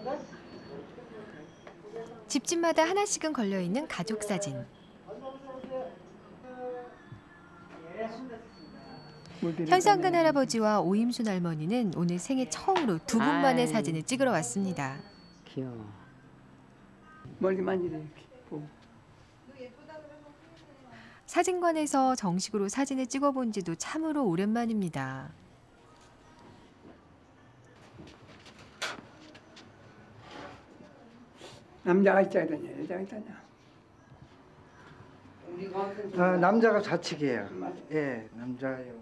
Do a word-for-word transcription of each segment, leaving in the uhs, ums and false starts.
집집마다 하나씩은 걸려있는 가족 사진. 현상근 할아버지와 오임순 할머니는 오늘 생애 처음으로 두 분만의 아이. 사진을 찍으러 왔습니다. 귀여워. 멀리 만지래. 사진관에서 정식으로 사진을 찍어본 지도 참으로 오랜만입니다. 남자가 있어야 되냐, 여자가 있다냐. 아, 남자가 좌측이에요. 예, 남자예요.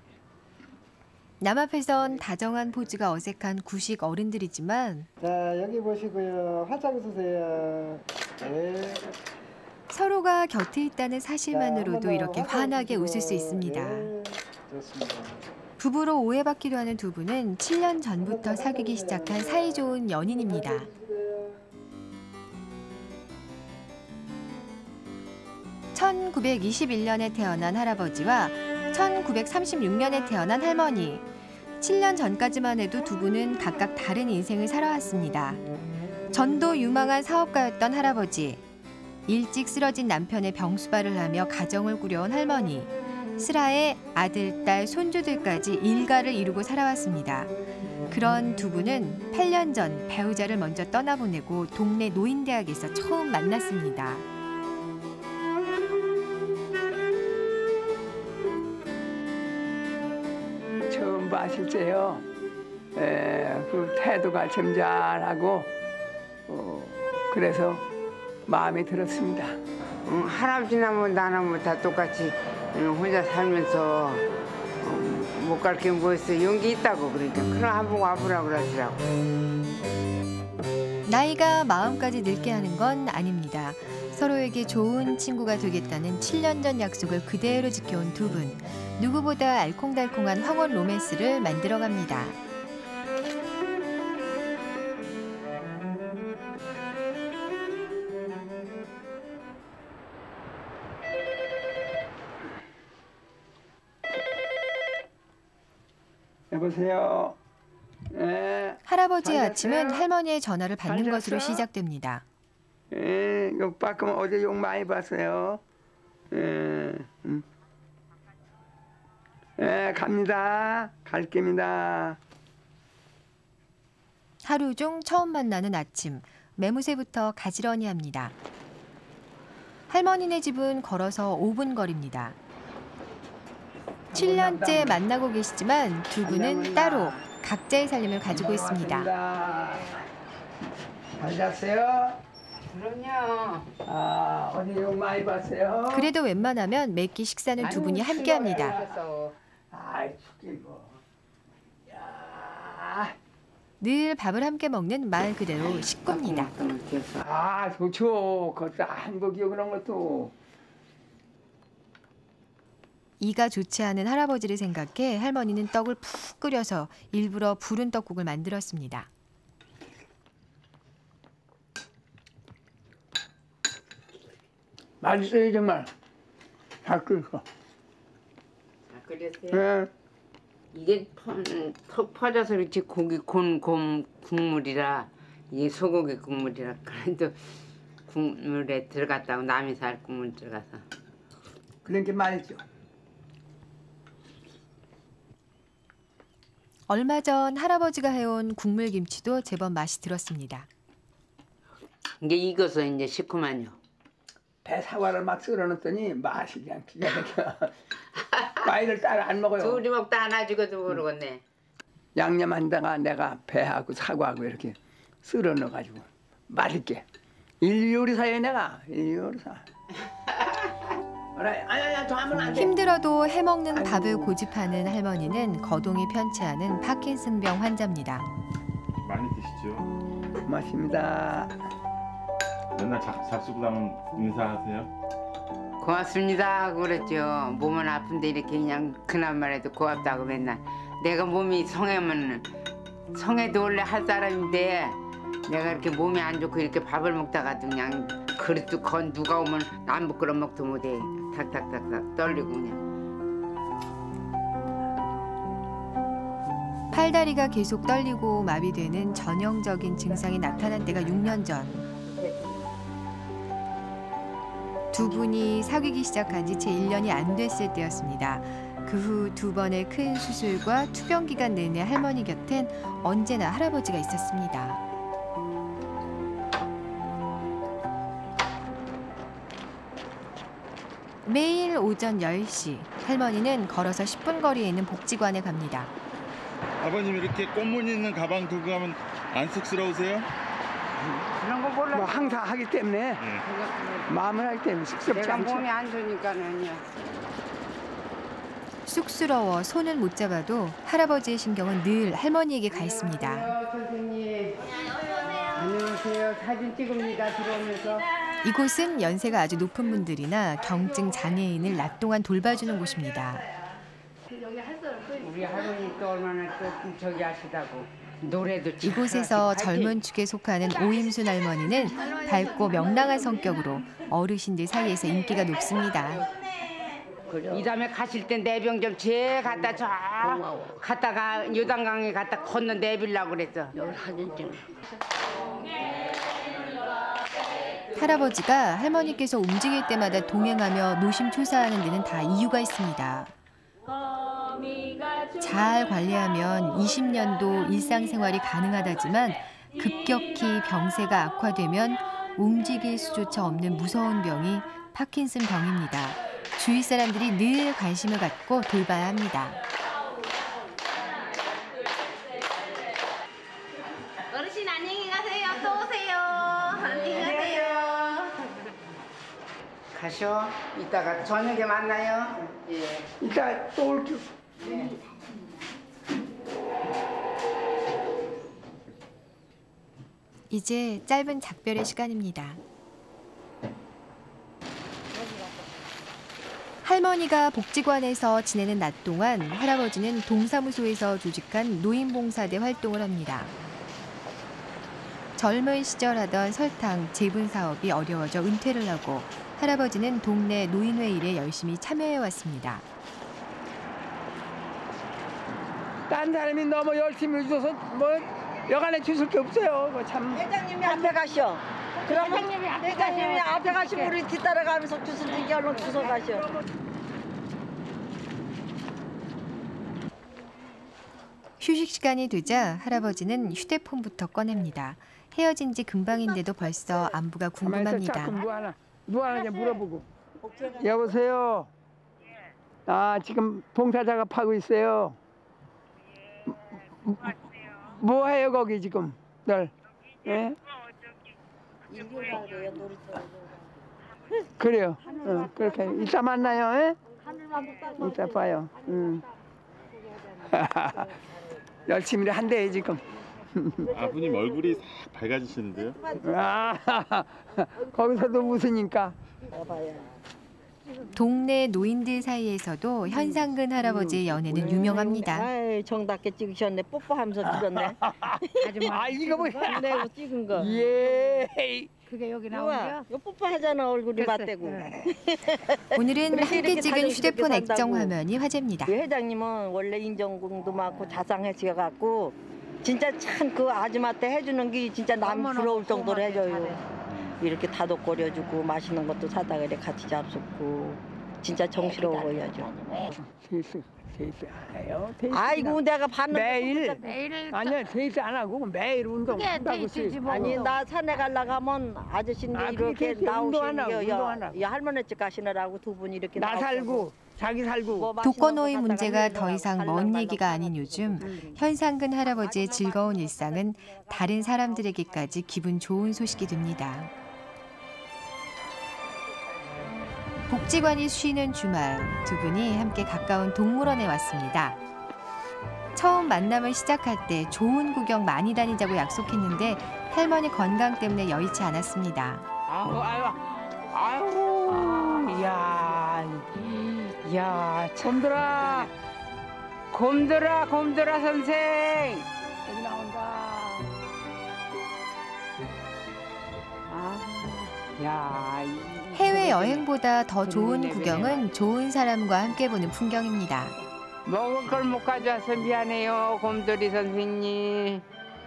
남 앞에선 다정한 포즈가 어색한 구식 어른들이지만 자, 여기 보시고요. 활짝 웃으세요. 네. 서로가 곁에 있다는 사실만으로도 자, 이렇게 환하게 웃을 수 있습니다. 네, 좋습니다. 부부로 오해받기도 하는 두 분은 칠 년 전부터 사귀기 시작한 사이좋은 연인입니다. 천구백이십일 년에 태어난 할아버지와 천구백삼십육 년에 태어난 할머니. 칠 년 전까지만 해도 두 분은 각각 다른 인생을 살아왔습니다. 전도 유망한 사업가였던 할아버지. 일찍 쓰러진 남편의 병수발을 하며 가정을 꾸려온 할머니. 슬하에 아들, 딸, 손주들까지 일가를 이루고 살아왔습니다. 그런 두 분은 팔 년 전 배우자를 먼저 떠나보내고 동네 노인대학에서 처음 만났습니다. 처음 봤을 때요. 에, 그 태도가 점잖하고 어, 그래서 마음에 들었습니다. 응, 할아버지나 뭐 나나 뭐 다 똑같이 혼자 살면서 어, 못 갈 게 뭐 있어. 용기 있다고 그러니까 그럼 한번 와보라고 그러더라고. 나이가 마음까지 늙게 하는 건 아닙니다. 서로에게 좋은 친구가 되겠다는 칠 년 전 약속을 그대로 지켜온 두 분. 누구보다 알콩달콩한 황혼 로맨스를 만들어갑니다. 여보세요. 에, 할아버지의 잘 아침은 잤어요? 할머니의 전화를 받는 잘 것으로 잤어? 시작됩니다. 에, 욕 받으면 어제 욕 많이 봤어요. 에, 음. 에, 갑니다. 갈 겁니다. 하루 중 처음 만나는 아침, 매무새부터 가지런히 합니다. 할머니네 집은 걸어서 오 분 거리입니다. 칠 년째 만나고 계시지만 두 분은 따로 각자의 삶을 가지고 있습니다. 잘 잤어요? 그럼요. 아, 어제 욕 많이 봤어요? 그래도 웬만하면 매끼 식사는 두 분이 함께 합니다. 아이, 죽이고. 야. 늘 밥을 함께 먹는 말 그대로 식구입니다. 아, 좋죠. 그것도 행복이요, 그런 것도. 이가 좋지 않은 할아버지를 생각해 할머니는 떡을 푹 끓여서 일부러 부른 떡국을 만들었습니다. 맛있어요, 정말. 잘 끓였어. 아, 그랬어요? 네. 이게 퍽, 턱 퍼져서 그렇지 고기 곤곰 국물이라 이게 소고기 국물이라 그래도 국물에 들어갔다고 남이 살 국물 들어가서 그런 게 맛있죠. 얼마 전 할아버지가 해온 국물김치도 제법 맛이 들었습니다. 이게 익어서 이제 시큼하뇨. 배 사과를 막 썰어놨더니 맛이 그냥 기가 막혀. 과일을 따로 안 먹어요. 둘이 먹다 하나 주고도 모르겠네. 양념한다가 내가 배하고 사과하고 이렇게 썰어 넣어가지고 맛있게. 일요리사에 내가 일요리사. 아니 아니 저 하면 안 돼. 힘들어도 해먹는 밥을 고집하는 할머니는 거동이 편치 않은 파킨슨병 환자입니다. 많이 드시죠? 고맙습니다. 맨날 잡, 잡수고 나면 인사하세요? 고맙습니다 하고 그랬죠. 몸은 아픈데 이렇게 그냥 그날만 해도 고맙다고 맨날. 내가 몸이 성해면 성해도 원래 할 사람인데 내가 이렇게 몸이 안 좋고 이렇게 밥을 먹다가도 그냥 그릇도 건 누가 오면 안 부끄러 먹도 못해. 탁탁탁탁 떨리고 그냥. 팔다리가 계속 떨리고 마비되는 전형적인 증상이 나타난 때가 육 년 전. 두 분이 사귀기 시작한 지 채 일 년이 안 됐을 때였습니다. 그 후 두 번의 큰 수술과 투병 기간 내내 할머니 곁엔 언제나 할아버지가 있었습니다. 매일 오전 열 시 할머니는 걸어서 십 분 거리에 있는 복지관에 갑니다. 아버님 이렇게 꽃무늬 있는 가방 들고 가면 안 쑥스러우세요? 그런 거 몰라. 뭐 항상 하기 때문에 네. 마음을 하기 때문에 쑥스럽지 내가 않죠. 몸이 안 좋으니까는요. 쑥스러워 손은 못 잡아도 할아버지의 신경은 늘 할머니에게 가 있습니다. 안녕하세요, 선생님. 안녕하세요. 사진 찍습니다. 들어오면서. 이곳은 연세가 아주 높은 분들이나 경증 장애인을 낮 동안 돌봐주는 곳입니다. 우리 할머니 또 얼마나 또 저기 하시다고. 노래도 참 이곳에서 잘하시고 젊은 축에 속하는 오임순 할머니는 밝고 명랑한 성격으로 어르신들 사이에서 인기가 높습니다. 이 다음에 가실 때 내병 좀 제 갖다 저 갔다가 요단강에 갖다 건너 내빌라고 그랬어. 여기 사진 찍. 할아버지가 할머니께서 움직일 때마다 동행하며 노심초사하는 데는 다 이유가 있습니다. 잘 관리하면 이십 년도 일상생활이 가능하다지만 급격히 병세가 악화되면 움직일 수조차 없는 무서운 병이 파킨슨 병입니다. 주위 사람들이 늘 관심을 갖고 돌봐야 합니다. 어르신 안녕히 가세요. 또 오세요. 안녕히 가세요. 가셔. 이따가 저녁에 만나요. 예. 이따 또 올게요. 이제 짧은 작별의 시간입니다. 할머니가 복지관에서 지내는 낮 동안 할아버지는 동사무소에서 조직한 노인봉사대 활동을 합니다. 젊은 시절 하던 설탕 재분 사업이 어려워져 은퇴를 하고 할아버지는 동네 노인회 일에 열심히 참여해 왔습니다. 딴 사람이 너무 열심히 해줘서 뭐 여간에 주실 게 없어요. 그거 참. 회장님이 앞에 가셔. 그러면 회장님이 앞에, 회장님이 앞에 가시면 우리 뒤따라가면서 주술 드게 얼른 주워 가셔. 휴식 시간이 되자 할아버지는 휴대폰부터 꺼냅니다. 헤어진 지 금방인데도 벌써 안부가 궁금합니다. 자꾸 뭐 하나, 뭐 하나 물어보고. 여보세요. 아 지금 봉사 작업하고 있어요. 뭐 해요 거기 지금 널? 예? 그래요. 어, 그렇게 이따 만나요. 예? 이따 봐요. 음. 열심히 한대 지금. 아버님 얼굴이 싹 밝아지시는데요? 아, 거기서도 웃으니까. 동네 노인들 사이에서도 현상근 할아버지의 연애는 유명합니다. 아이, 정답게 찍으셨네. 뽀뽀하면서 찍었네. 아 이거 뭐야? 내가 찍은 거. 예. 그게 여기 이거 뽀뽀하잖아 얼굴이 맞대고. 오늘은 그렇게 함께 이렇게 찍은 사진 휴대폰 찍게 액정 산다고. 화면이 화제입니다. 그 회장님은 원래 인정공도 많고 자상해지어 갖고 진짜 참 그 아줌마 때 해주는 게 진짜 남 부러울 정도로 해줘요. 이렇게 다독거려주고 맛있는 것도 사다 그래 같이 잡숫고 진짜 정스러워 보여줘. 데이트 데이트 안 해요? 데이트 아이고 내가 봤는데 매일 내일 아니야 데이트 안 하고 매일 운동 그게 한다고 데이트지 뭐. 아니 나 산에 가려고 하면 아저씨들 아, 그게 이렇게 데이트, 운동 안 나오시는 하고, 게 운동 안 하고. 야, 야 할머니 집 가시느라고 두 분이 이렇게 나 나오셔서 살고 자기 살고 뭐 맛있는 독거노인 거 문제가 갖다가 더 이상 먼 달랑달랑 얘기가 아닌 요즘 현상근 할아버지의 즐거운 일상은 다른 사람들에게까지 기분 좋은 소식이 됩니다. 복지관이 쉬는 주말 두 분이 함께 가까운 동물원에 왔습니다. 처음 만남을 시작할 때 좋은 구경 많이 다니자고 약속했는데 할머니 건강 때문에 여의치 않았습니다. 아유 아유 아유 야, 야 곰들아 곰들아 곰들아 선생. 여기 나온다. 아, 야. 해외 여행보다 더 좋은 구경은 좋은 사람과 함께 보는 풍경입니다. 먹을 걸 못 가져와서 미안해요, 곰돌이 선생님.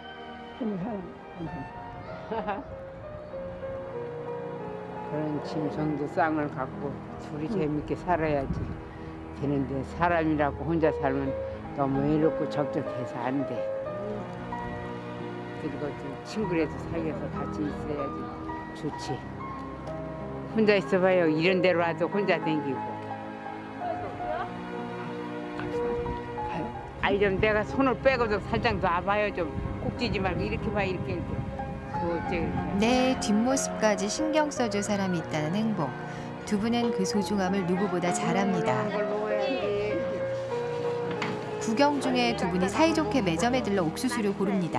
그런 짐승도 쌍을 갖고 둘이 재밌게 살아야지 되는데 사람이라고 혼자 살면 너무 외롭고 적적해서 안 돼. 그리고 좀 친구라도 사귀어서 같이 있어야지 좋지. 혼자 있어봐요. 이런 데로 와도 혼자 댕기고. 아이 좀 내가 손을 빼고도 살짝 놔봐요. 좀 꼭지지 말고 이렇게 봐 이렇게 이렇게. 그 어째 내 뒷모습까지 신경 써줄 사람이 있다는 행복. 두 분은 그 소중함을 누구보다 잘 압니다. 걸 먹어야지. 구경 중에 두 분이 사이좋게 매점에 들러 옥수수를 고릅니다.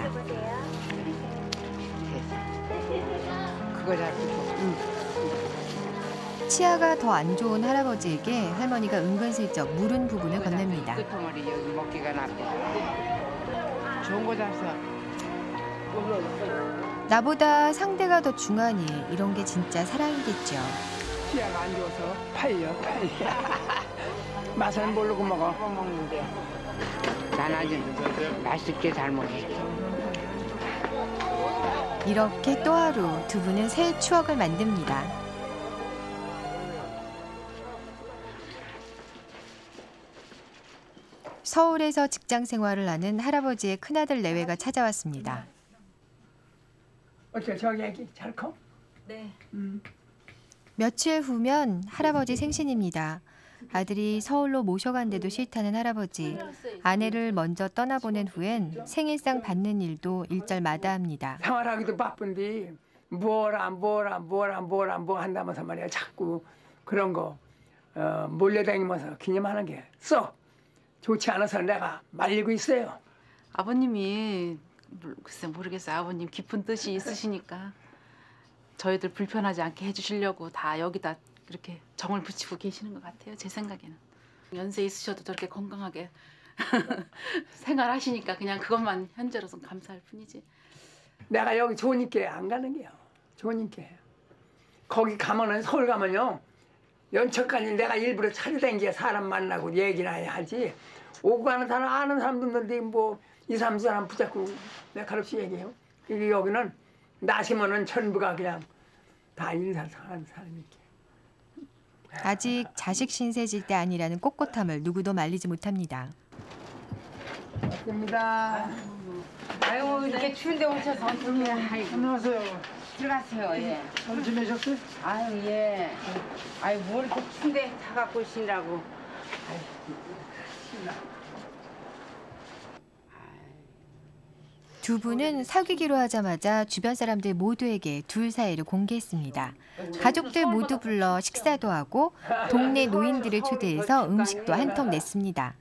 그거 잡고. 치아가 더 안 좋은 할아버지에게 할머니가 은근슬쩍 물은 부분을 건넵니다. 끄트머리 여기 먹기가 나빠. 좋은 거 잡숴. 나보다 상대가 더 중하니 이런 게 진짜 사랑이겠죠. 치아가 안 좋아서 팔려 팔려. 맛은 모르고 먹어. 먹는데. 난 아주 맛있게 잘 먹어. 이렇게 또 하루 두 분은 새 추억을 만듭니다. 서울에서 직장 생활을 하는 할아버지의 큰아들 내외가 찾아왔습니다. 어째 저기 애기 잘 커? 네. 음. 며칠 후면 할아버지 생신입니다. 아들이 서울로 모셔간데도 싫다는 할아버지. 아내를 먼저 떠나보낸 후엔 생일상 받는 일도 일절 마다합니다. 생활하기도 바쁜데 뭐라 뭐라 뭐라 뭐라 뭐 한다면서 말이야. 자꾸 그런 거 어, 몰려다니면서 기념하는 게 썩 좋지 않아서 내가 말리고 있어요. 아버님이 글쎄 모르겠어요. 아버님 깊은 뜻이 있으시니까 저희들 불편하지 않게 해주시려고 다 여기다 이렇게 정을 붙이고 계시는 것 같아요. 제 생각에는. 연세 있으셔도 저렇게 건강하게 생활하시니까 그냥 그것만 현재로선 감사할 뿐이지. 내가 여기 좋으니까 안 가는 게요. 좋으니까. 거기 가면은 서울 가면요. 연초까지 내가 일부러 찾아다니게 사람 만나고 얘기나 해야 하지. 오고 가는 사람 아는 사람도 있는데 뭐 이 삼 사람 붙잡고 내가 가르치 얘기해요. 이게 여기는 나시면은 전부가 그냥 다 인사하는 사람이게. 아직 자식 신세질 때 아니라는 꼿꼿함을 누구도 말리지 못합니다. 맞습니다. 아유 이렇게 추운데 오셔서 아이고 안녕하세요. 들어가세요. 예. 잘 지내셨어요? 아유 예. 아유 뭘 이렇게 추운데 다 갖고 오시라고. 두 분은 사귀기로 하자마자 주변 사람들 모두에게 둘 사이를 공개했습니다. 가족들 모두 불러 식사도 하고 동네 노인들을 초대해서 음식도 한턱 냈습니다.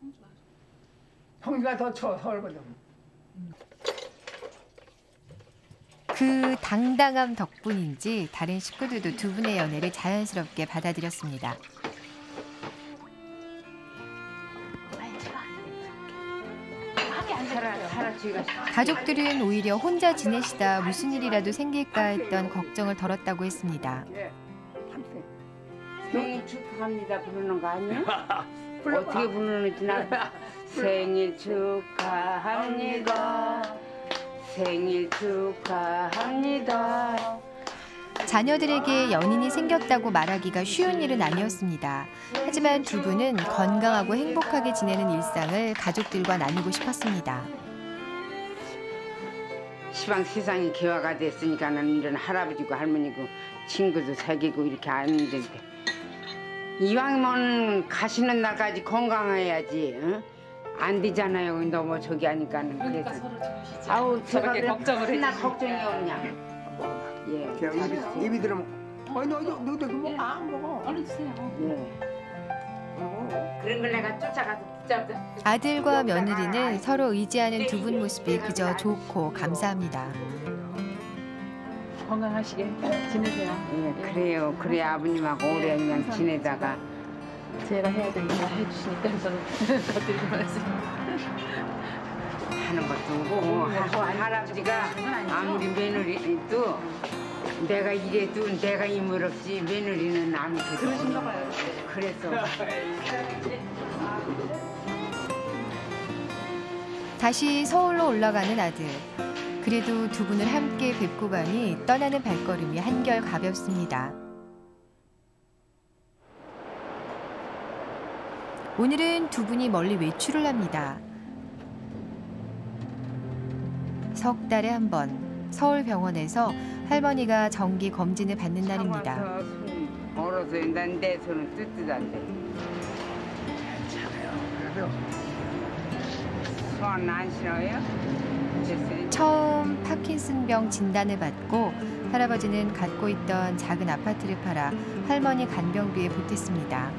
통기가 더 추워 서울보다. 그 당당함 덕분인지 다른 식구들도 두 분의 연애를 자연스럽게 받아들였습니다. 가족들은 오히려 혼자 지내시다 무슨 일이라도 생길까 했던 걱정을 덜었다고 했습니다. 생일 축하합니다 부르는 거 아니야? 어떻게 부르는지 나 생일 축하합니다. 생일 축하합니다. 자녀들에게 연인이 생겼다고 말하기가 쉬운 일은 아니었습니다. 하지만 두 분은 건강하고 행복하게 지내는 일상을 가족들과 나누고 싶었습니다. 시방 세상이 개화가 됐으니까는 이런 할아버지고 할머니고 친구도 사귀고 이렇게 안 되는데 이왕이면 가시는 날까지 건강해야지. 응? 안 되잖아요. 너무 저기 하니까는. 그러니까 그래서. 서로 좋으시지. 아우 제가 저렇게 걱정을 나 해주시니까. 걱정이 없냐. 예. 입이, 입이 들으면 어이 너 너 너도 그거 안 먹어. 얼른 드세요. 예. 그런 걸 내가 쫓아가서 붙잡다. 아들과 며느리는 서로 의지하는 두 분 모습이 그저 좋고 감사합니다. 건강하시게 지내세요. 예, 그래요. 그래 아버님하고 오래 그냥 지내다가 제가 해야 될 일 해주시니까 저는 더 드리지 말씀. 하는 것도 없고 하- 할아버지가 아무리 며느리도 내가 이래도 내가 이물없지 며느리는 아무것도 그러신가 봐요. 그랬어. 다시 서울로 올라가는 아들. 그래도 두 분을 함께 뵙고 가니 떠나는 발걸음이 한결 가볍습니다. 오늘은 두 분이 멀리 외출을 합니다. 석 달에 한 번 서울 병원에서 할머니가 정기 검진을 받는 날입니다. 멀어서 난 내 손은 뜨뜻한데. 그래도 손 안 시려요? 처음 파킨슨병 진단을 받고 할아버지는 갖고 있던 작은 아파트를 팔아 할머니 간병비에 보탰습니다.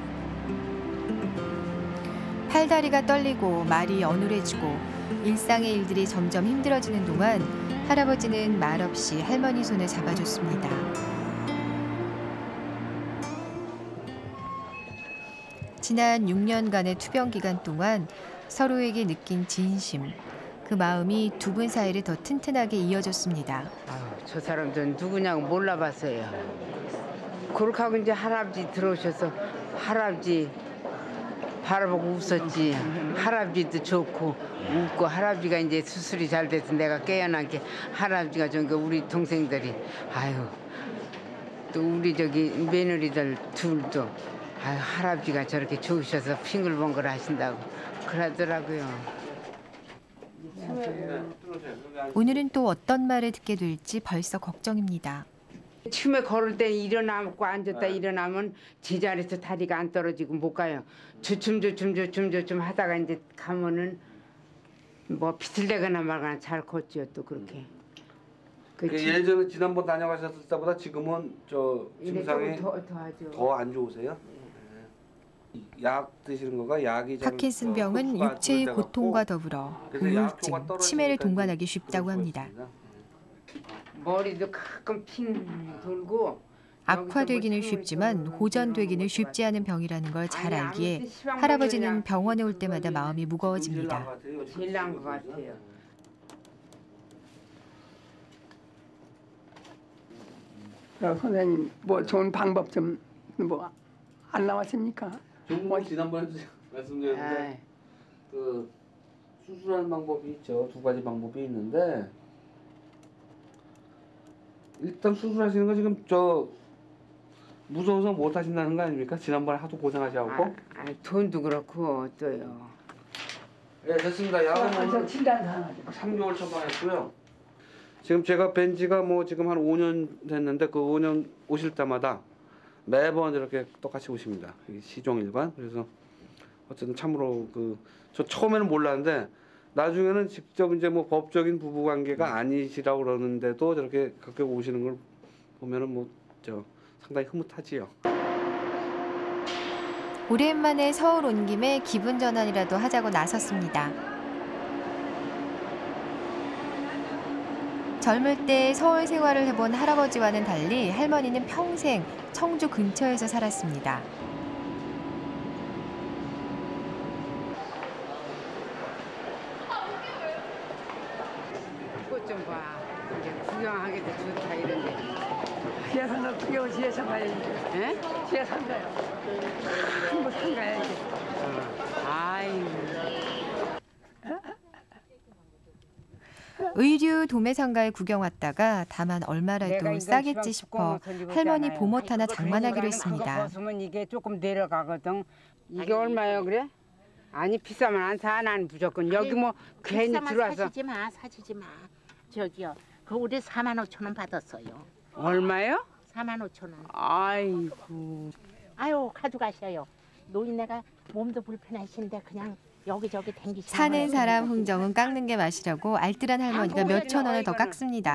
팔다리가 떨리고 말이 어눌해지고 일상의 일들이 점점 힘들어지는 동안 할아버지는 말없이 할머니 손을 잡아줬습니다. 지난 육 년간의 투병 기간 동안 서로에게 느낀 진심, 그 마음이 두 분 사이를 더 튼튼하게 이어줬습니다. 아유, 저 사람 전 누구냐고 몰라봤어요. 그렇게 하고 이제 할아버지 들어오셔서 할아버지 바라보고 웃었지. 할아버지도 좋고 웃고 할아버지가 이제 수술이 잘 돼서 내가 깨어난 게 할아버지가 좋으니까 우리 동생들이 아유 또 우리 저기 며느리들 둘도 아유 할아버지가 저렇게 좋으셔서 핑글벙글 하신다고 그러더라고요. 오늘은 또 어떤 말을 듣게 될지 벌써 걱정입니다. 춤에 걸을 때 일어나고 앉았다 일어나면 제자리에서 다리가 안 떨어지고 못 가요. 주춤 주춤 주춤 주춤 하다가 이제 가면은 뭐 비틀대거나 말거나 잘 걷지요 또 그렇게. 그 예전에 지난번 다녀가셨을 때보다 지금은 저 증상이 더 안 좋으세요? 네. 약 드시는 거가 약이 파킨슨병은 육체의 고통과 더불어 우울증, 치매를 동반하기 쉽다고 합니다. 머리도 가끔 핑 돌고 악화되기는 쉽지만 호전되기는 쉽지 않은 병이라는 걸 잘 알기에 할아버지는 병원에 올 때마다 마음이 무거워집니다. 제일 나은 것 같아요. 야, 선생님 뭐 좋은 방법 좀 뭐 안 나왔습니까? 뭐 지난번에 말씀드렸는데 그 수술하는 방법이 있죠. 두 가지 방법이 있는데 일단 수술하시는 거 지금 저 무서워서 못 하신다는 거 아닙니까? 지난번에 하도 고생하셔고. 아, 아, 돈도 그렇고 또요. 네 됐습니다. 약은 진단 삼 개월 처방했고요. 지금 제가 뵌 지가 뭐 지금 한 오 년 됐는데 그 오 년 오실 때마다 매번 이렇게 똑같이 오십니다. 시종일관. 그래서 어쨌든 참으로 그 저 처음에는 몰랐는데 나중에는 직접 이제 뭐 법적인 부부 관계가 아니시라고 그러는데도 저렇게 가끔 오시는 걸 보면은 뭐 저 상당히 흐뭇하지요. 오랜만에 서울 온 김에 기분 전환이라도 하자고 나섰습니다. 젊을 때 서울 생활을 해본 할아버지와는 달리 할머니는 평생 청주 근처에서 살았습니다. 꽃 좀 봐. 이제 구경하기도 좋다 이런데. 지하상가 구경 지하상 가야지. 예? 지하상 가요. 큰 거 상 가야지. 아이. 의류 도매상가에 구경 왔다가 다만 얼마라도 싸겠지 싶어 할머니 봄옷 하나 장만하기로 했습니다. 벗으면 이게 조금 내려가거든. 이게 얼마예요 그래? 아니 비싸면 안 사. 난 무조건 여기 뭐 괜히 들어와서. 사주지 마, 사주지 마. 저기요, 그 우리 사만 오천 원 받았어요. 얼마요? 사만 오천 원. 아이고. 아유, 가져가셔요. 노인네가 몸도 불편하신데 그냥 여기저기 댕기시는 사는 사람 흥정은 깎는 게 맛이라고 알뜰한 할머니가 몇천 원을 더 깎습니다.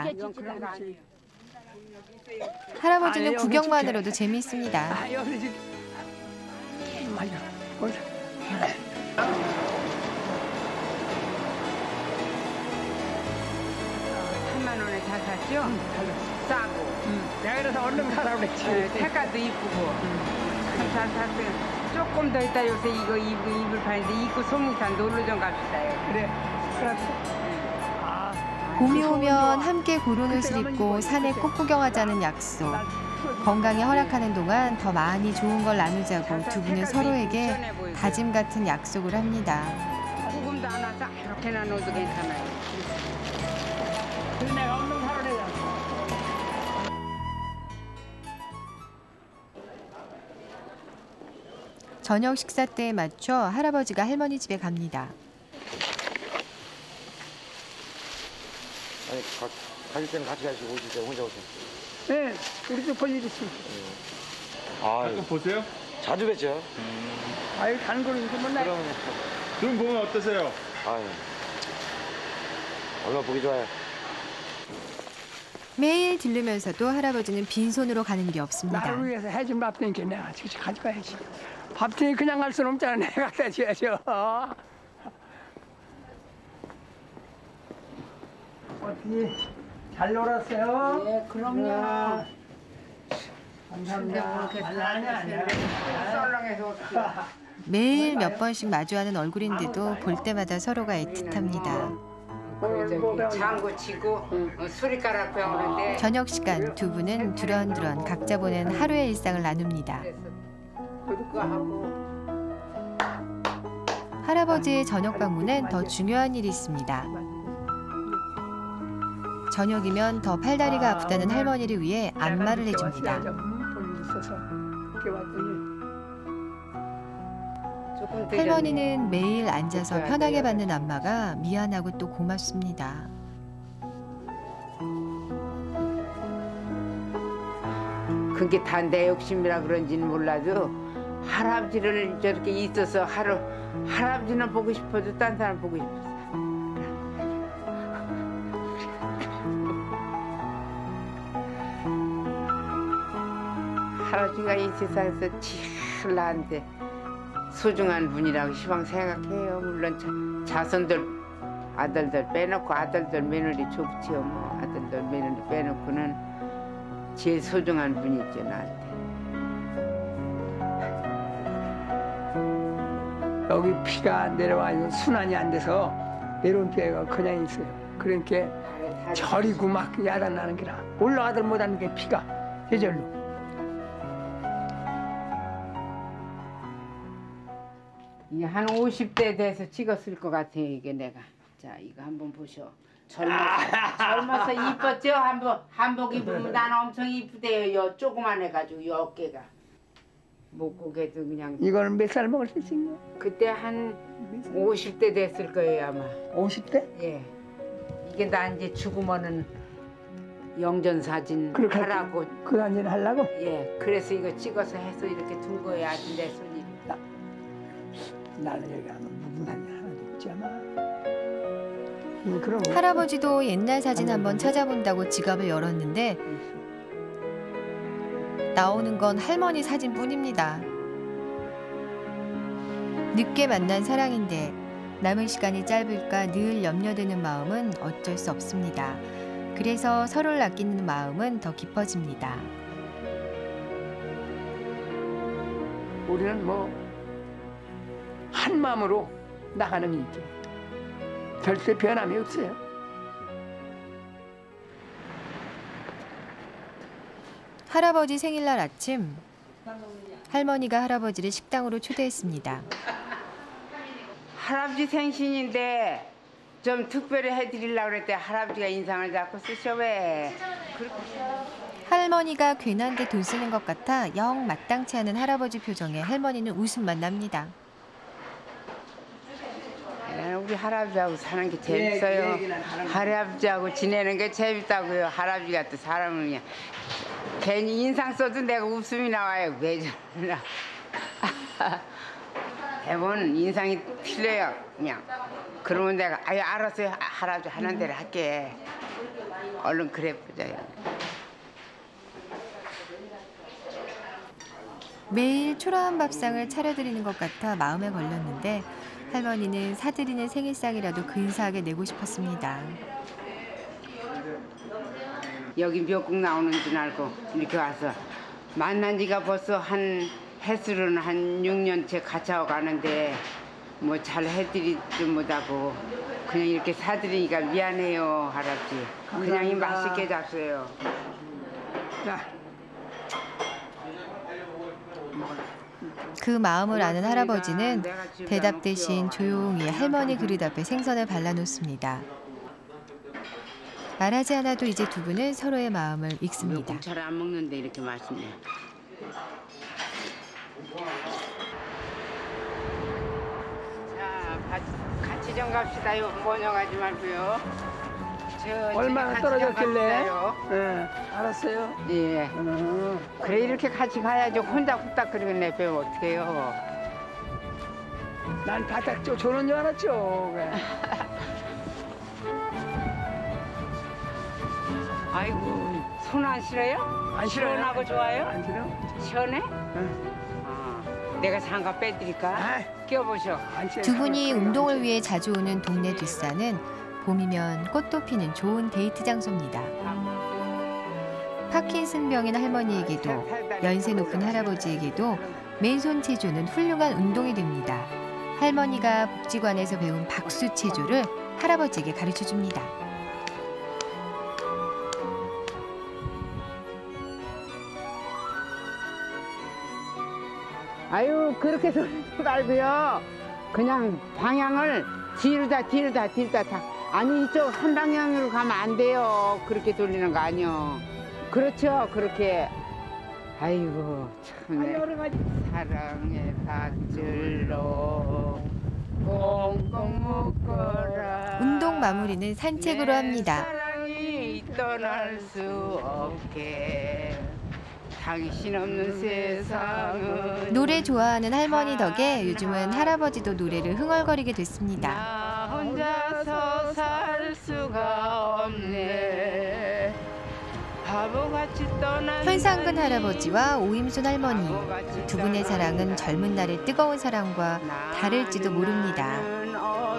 할아버지는 구경만으로도 재미있습니다. 아 여기 지금 맞아. 보자. 삼만 원에 다 샀죠? 싸고. 응. 내가 그래서 얼른 가라 그랬지. 네, 색깔도 이쁘고. 참 잘 샀어요. 조금 더 있다 요새 이거 입을, 입을 파는데 입고 속리산 놀러 좀 갑시다. 그래. 그렇지. 아, 봄이 오면 함께 고른 옷을 입고 산에 꽃구경하자는 약속. 건강이 허락하는 동안 더 많이 좋은 걸 나누자고 두 분은 서로에게 다짐 같은 약속을 합니다. 소금도 안 와서 이렇게나 넣어도 괜찮아요. 내가 없는 사람이야. 저녁 식사 때에 맞춰 할아버지가 할머니 집에 갑니다. 아니, 가, 가실 때는 같이 가시고 오실 때 혼자 오세요. 네, 우리도 볼 일 있습니다. 아, 가끔 보세요? 자주 뵙죠. 아유, 가는 거는 이거 몰라요. 그럼, 좀 보면 어떠세요? 아유, 얼마나 보기 좋아요. 매일 들르면서도 할아버지는 빈손으로 가는 게 없습니다. 나를 위해서 해준 밥 되니까 내가 직접 가져가야지. 밥 되니 그냥 갈 수는 없잖아. 내가 갖다 줘야죠. 어떻게 잘 놀았어요? 네, 그럼요. 감사합니다. 아니야, 아니야. 썰렁해서 매일 몇 번씩 마주하는 얼굴인데도 볼 때마다 서로가 애틋합니다. 장구 치고 어, 수리가락 배우는데 저녁 시간 두 분은 두런두런 각자 보낸 하루의 일상을 나눕니다. 그거 하고 할아버지의 저녁 방문엔 더 중요한 일이 있습니다. 저녁이면 더 팔다리가 아프다는 할머니를 위해 안마를 해줍니다. 조금 늦었네. 할머니는 매일 앉아서 편하게 받는 안마가 미안하고 또 고맙습니다. 그게 다 내 욕심이라 그런지는 몰라도 할아버지를 저렇게 있어서 하루 할아버지는 보고 싶어도 딴 사람 보고 싶었어. 할아버지가 이 세상에서 제일 나한테 소중한 분이라고 시방 생각해요. 물론 자, 자손들 아들들 빼놓고 아들들 며느리 좋지요. 뭐 아들들 며느리 빼놓고는 제일 소중한 분이죠 나한테. 여기 피가 내려와서 순환이 안 돼서 내려온 피가 그냥 있어요. 그러니까 저리고 막 야단나는 게라 올라가들 못하는 게 피가 제절로. 이게 한 오십 대 돼서 찍었을 것 같아요 이게 내가. 자 이거 한번 보셔. 젊어서 젊어서 이뻤죠? 한복 한복 입으면 난 엄청 이쁘대요. 요 조그만 해가지고 요 어깨가 목고개도 그냥. 이거는 몇 살 먹을 때 찍냐? 그때 한 오십 대 됐을 거예요 아마. 오십 대? 예. 이게 나 이제 죽으면은 영전 사진 그렇게 하라고. 그 사진 하려고? 예. 그래서 이거 찍어서 해서 이렇게 둔 거예요. 아주 내 손이. 나는 여기 하면 묵은 사진 하나도 없지 아마. 음, 그럼 할아버지도 옛날 사진 한번 찾아본다고 지갑을 열었는데 나오는 건 할머니 사진뿐입니다. 늦게 만난 사랑인데 남은 시간이 짧을까 늘 염려되는 마음은 어쩔 수 없습니다. 그래서 서로를 아끼는 마음은 더 깊어집니다. 우리는 뭐 한 마음으로 나가는 일이죠. 절대 변함이 없어요. 할아버지 생일날 아침 할머니가 할아버지를 식당으로 초대했습니다. 할아버지 생신인데 좀 특별히 해드리려고 그랬대. 할아버지가 인상을 자꾸 쓰셔 왜. 할머니가 괜한데 돈 쓰는 것 같아 영 마땅치 않은 할아버지 표정에 할머니는 웃음만 납니다. 우리 할아버지하고 사는 게 재밌어요. 할아버지하고 지내는 게 재밌다고요. 할아버지 같은 사람은 그냥 괜히 인상 써도 내가 웃음이 나와요. 왜 저러나. 대부분 인상이 틀려요. 그냥. 그러면 내가 아유 알았어요. 할아버지 하는 대로 할게. 얼른 그래 보자요. 매일 초라한 밥상을 차려드리는 것 같아 마음에 걸렸는데 할머니는 사드리는 생일상이라도 근사하게 내고 싶었습니다. 여기 미역국 나오는 줄 알고 이렇게 와서 만난 지가 벌써 한 횟수로는 한 육 년째 같이 하고 가는데 뭐 잘 해드리지 못하고 그냥 이렇게 사드리니까 미안해요, 할아버지. 그냥 이 감사합니다. 맛있게 잡수요. 자, 그 마음을 아는 할아버지는 대답 대신 조용히 할머니 그릇 앞에 생선을 발라놓습니다. 말하지 않아도 이제 두 분은 서로의 마음을 읽습니다. 잘 안 먹는데 이렇게 맛있네. 자, 같이, 같이 좀 갑시다요. 모녀가지 말고요. 저, 얼마나 같이 떨어졌길래? 좀 갑시다요. 예, 알았어요. 예. 음. 그래 이렇게 같이 가야죠. 혼자 후딱거리고 내빼면 어떡해요. 난 바닥 쫓아오는 줄 알았죠. 그래. 아이고, 손 안 싫어요? 안 싫어요. 시원하고 좋아요? 안 싫어? 시원해? 응. 아, 내가 장갑 빼드릴까? 아이. 껴보셔. 안 싫어. 두 분이 운동을 위해 자주 오는 동네 뒷산은 봄이면 꽃도 피는 좋은 데이트 장소입니다. 파킨슨병인 할머니에게도 연세 높은 할아버지에게도 맨손 체조는 훌륭한 운동이 됩니다. 할머니가 복지관에서 배운 박수 체조를 할아버지에게 가르쳐 줍니다. 아유, 그렇게 돌리지 말고요. 그냥 방향을 뒤로다 뒤로다 뒤로다 다. 아니 이쪽 한 방향으로 가면 안 돼요. 그렇게 돌리는 거 아니요. 그렇죠, 그렇게. 아이고 참네. 사랑의 밧줄로 꽁꽁 묶어라. 운동 마무리는 산책으로 합니다. 사랑이 떠날 수 없게 당신 없는 세상은 노래 좋아하는 할머니 덕에 요즘은 할아버지도 노래를 흥얼거리게 됐습니다. 나 혼자서 살 수가 없네. 바보같이 떠난 현상근 할아버지와 오임순 할머니 두 분의 사랑은 젊은 날의 뜨거운 사랑과 다를지도 모릅니다. 나는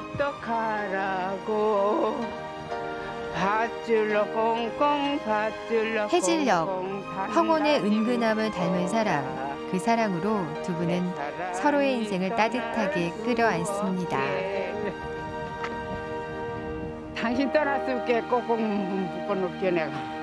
어떡하라고 밧줄로 꽁꽁 밧줄로 해질녘, 꽁꽁 황혼의 단단히 은근함을 닮은 사랑, 그 사랑으로 두 분은 서로의 인생을 따뜻하게 끌어안습니다. 당신 떠났을 게 꽁꽁 묶어놓게 내가.